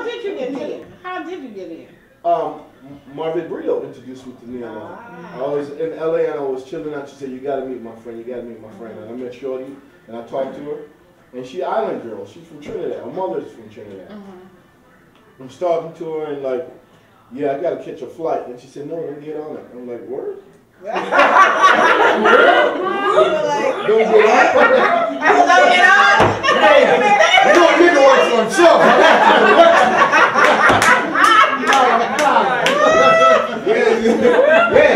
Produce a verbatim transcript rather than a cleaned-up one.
how did you get in? How did you get in? Um, Marvin Brito introduced me to Nia Long. Ah. I was in L A and I was chilling out. She said, "You gotta meet my friend. You gotta meet my friend." And I met Shorty and I talked to her. And she island girl. She's from Trinidad. Her mother's from Trinidad. Mm-hmm. I'm talking to her and like, yeah, I gotta catch a flight. And she said, "No, don't get on it." I'm like, "Word?" Don't get on. Hey, you don't need to watch on show. Yeah, yeah.